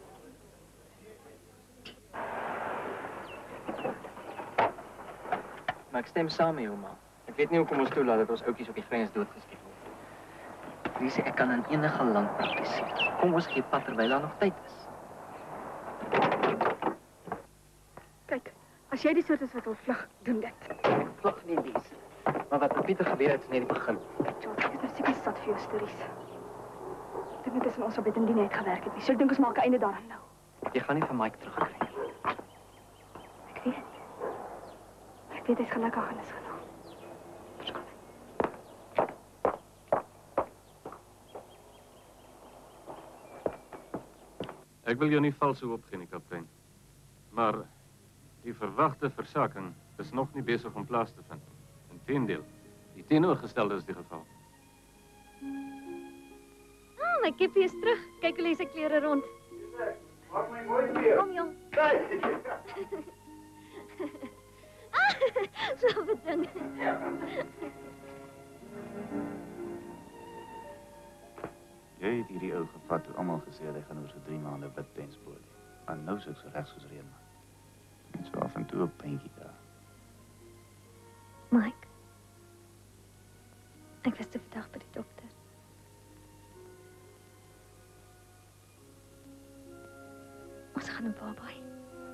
Maar ek stem saam met jou, ma. Ek weet nie hoekom ons toelaat dat ons ouetjies op die grens doodgeskiet word. Wie sê ek kan in enige land praktiseer. Kom ons gee pad terwyl daar nog tyd is. Kyk, as jy die soort is wat wil vlug, doen dit. Ek vlug nie, Lies. Maar wat met Pieter gebeur het, is net die begin. George, ek is nou seker sat vir jou stories. Ek dink dit is in ons op dit in die net gewerk het nie. So ek dink ons maak 'n einde daaraan nou. Jy gaan nie van Mike terugkry nie. Ek weet. weet hy's gelukkig en is genoeg. Ik wil je niet vals zo opgeven, kapitein. Maar die verwachte verzaking is nog niet bezig om plaats te vinden. Integendeel, die tegenovergestelde is die geval. Ah, my kippie is terug. Kyk hoe lê sy klere rond. Maak my mooi weer. Kom jong. Slawe ding. Jy het hierdie ou gevat toe almal gesê het hy gaan oor so 3 maande bid tenspoor. En nou sukse regs soos reën. Net so af en toe 'n pynkie daar. Mike. Ek was te vandag by die dokter. Ons gaan 'n baba hê.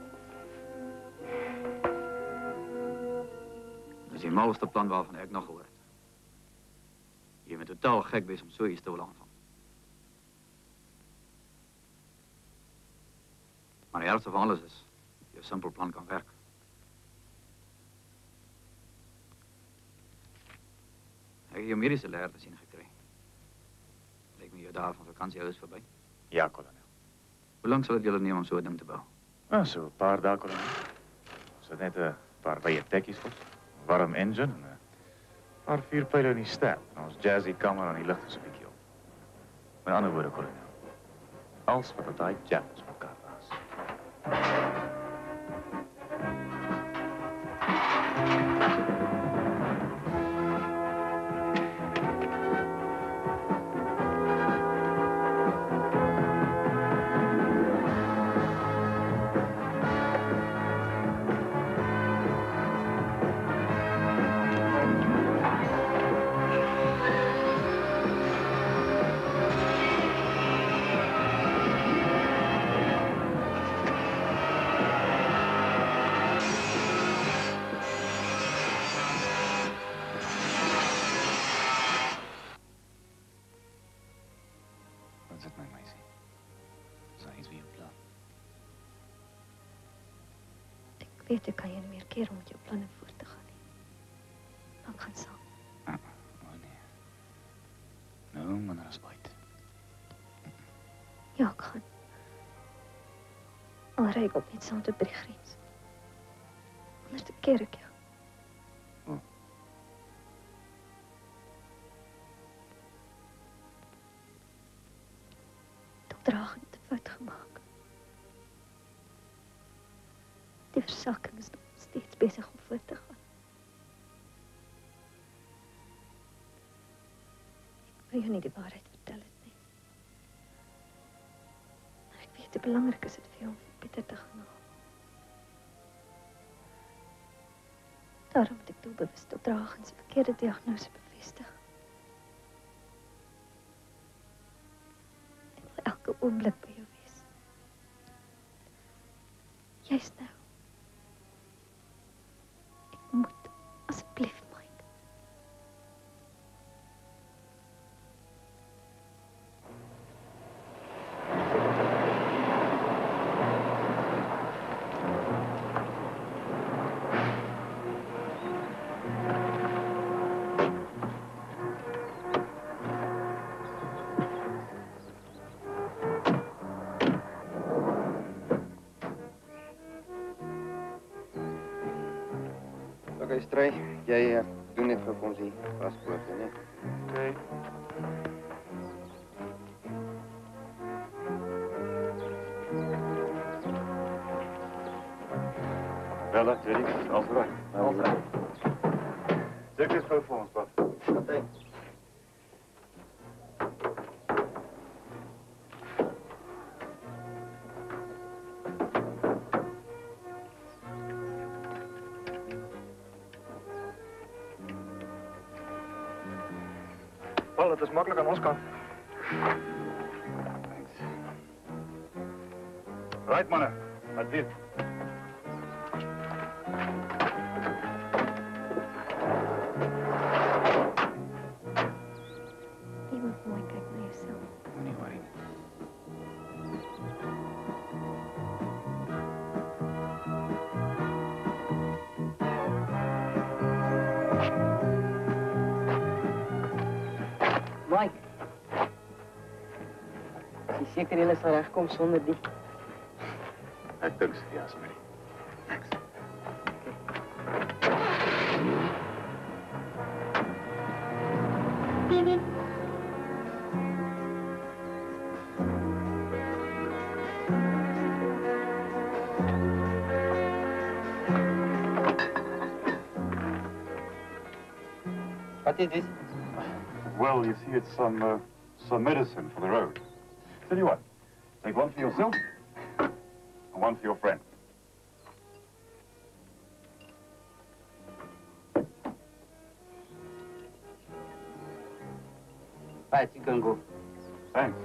Dis die malste plan waarvan ek nog gehoor het. Jy moet totaal gek wees om so iets te wil aanvang. Maar die ergste van alles is, jou simpel plan kan werk. Ek het jou mediese leier te sien gekry. Lyk my jou daar van vakansie is verby. Ja, kolonel. Hoe lank sal dit julle neem om so 'n ding te bou? Nou, so 'n paar dae, kolonel. So net 'n paar baie tekkies vir. Warm engine en 'n paar vuurpyle in die ster. Ons jazzy kamer aan die lig is 'n bietjie op. Met ander woorde, kolonel. Als wat daai jazz mekaar was. Weet jy kan jy nie meer keer om met jou planne voort te gaan nie. Maar ek gaan saam. Nee. Nou, maar dat is uit. Ja, ek gaan. Al ry ek op net saam tot by die grens. Anders te keer ek jou. Dokter het 'n fout gemaak. Die versakking is nog steeds bezig om voort te gaan. Ik wil je niet de waarheid vertellen, nee. Maar ik weet hoe belangrijk is het voor jou om voor Pieter te gaan halen. Daarom moet ik doelbewust op Dragen zijn verkeerde diagnose bevestigen. Ik wil elke ogenblik bij jou wees. Juist nou. Moet, alsjeblieft, Mike. Oké, Stry, jij doet net voor ons die paspoort, hè? Oké. Bella, Jerry, Alfred. Alfred. Zeg dit gewoon voor ons, wat? Oké. Wel, het is makkelijk aan ons kant. Right, mannen. Met dit. Je moet mooi kijken naar jezelf. Niet worry. Seker julle sal regkom sonder die. Ek dink so, ja, Smitty. What is this? Well, you see, it's some medicine for the road. Tell you what, take one for yourself and one for your friend. Right, you can go. Thanks.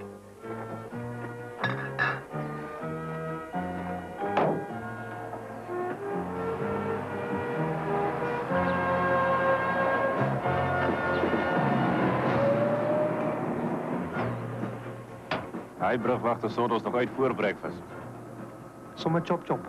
Hy brugwagter sorg ons nog uit voor breakfast. Sommer chop chop.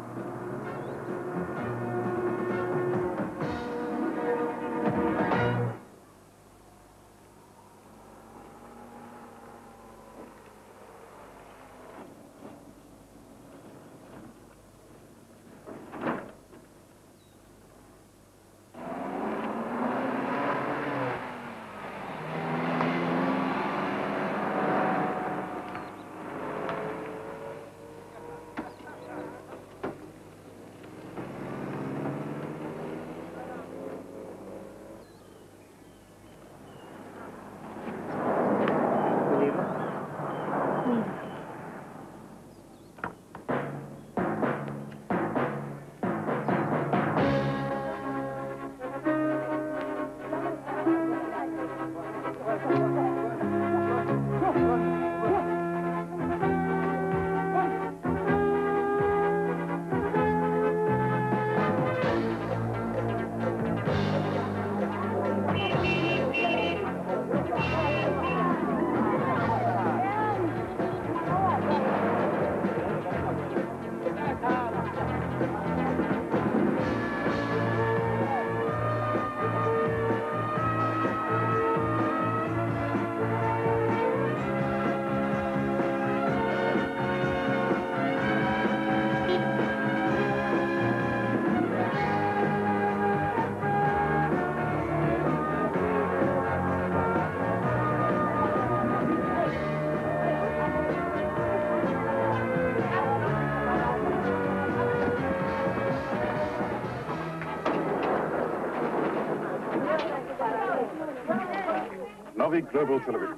Novi Global Television.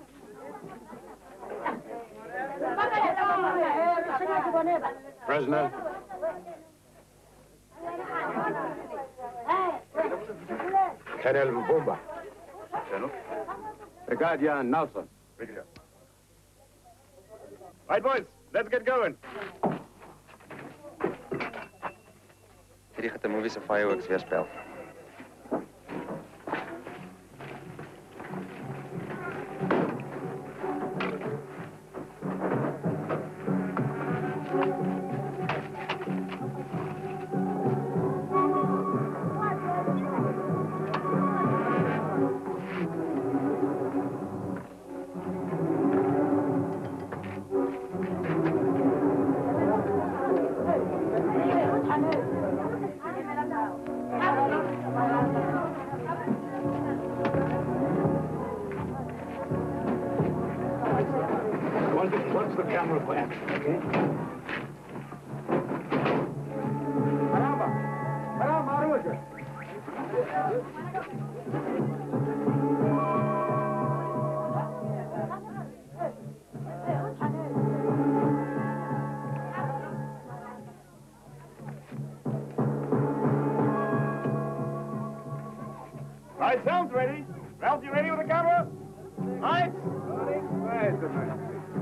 Fresno. Colonel Mbumba. Colonel. Brigadier Nelson. Brigadier. Right, boys, let's get going. Hierdie gaan 'n movie se fireworks weerspel. Watch the camera for action, okay? Right, sounds ready. Ralph, you ready with the camera? Lights? Right, good night.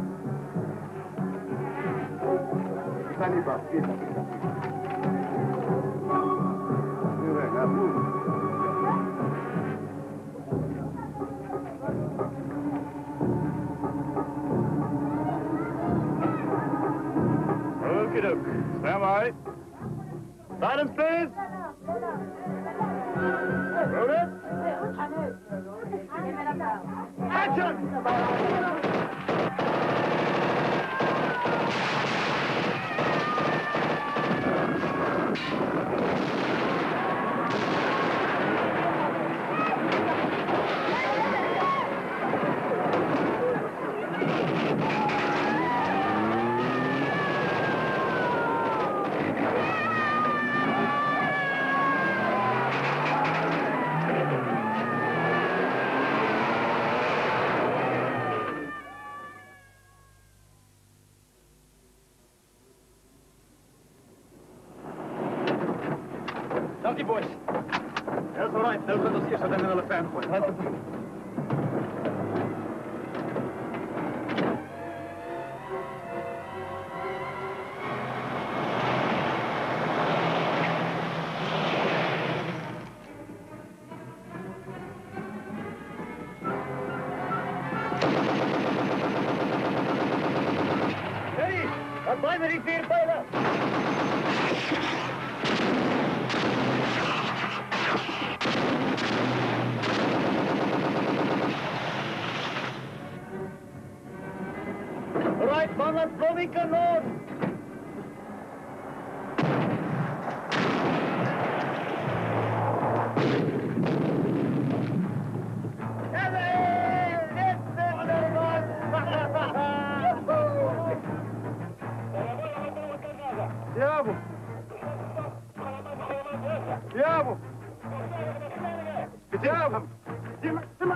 Okey-doke. Stand by. Silence, please. Roll it. Action! Dankie, boys. That's all right. Nou gaan ons eers dan in hulle fan gooi. Hey, wat blijven met die 4 pijlen? Right, man, dat Bobby kanon! Diabo! Diabo! Diabo! Diabo!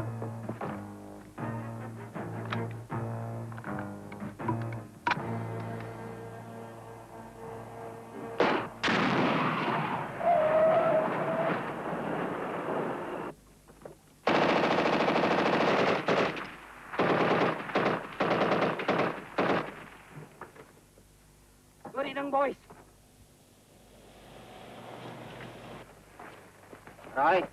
Sorry dong, boys. Right.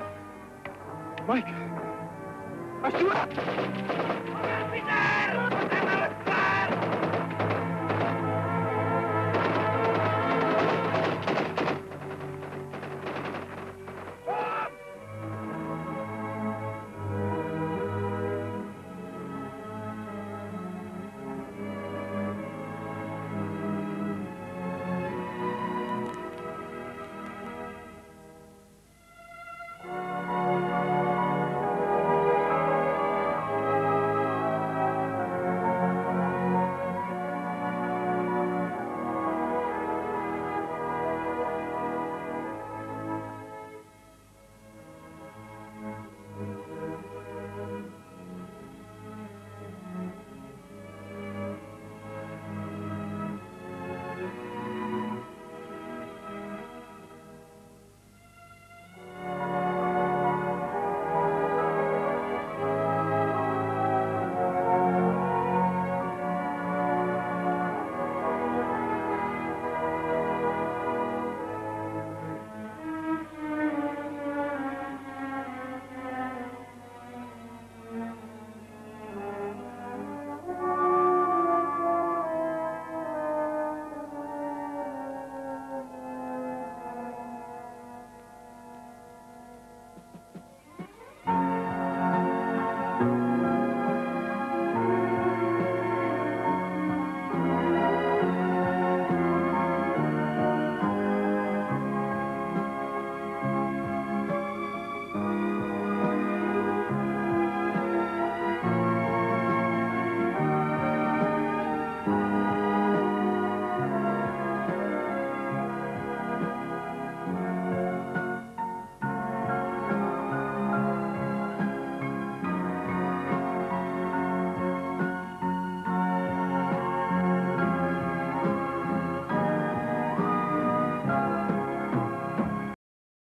Mike! As toe!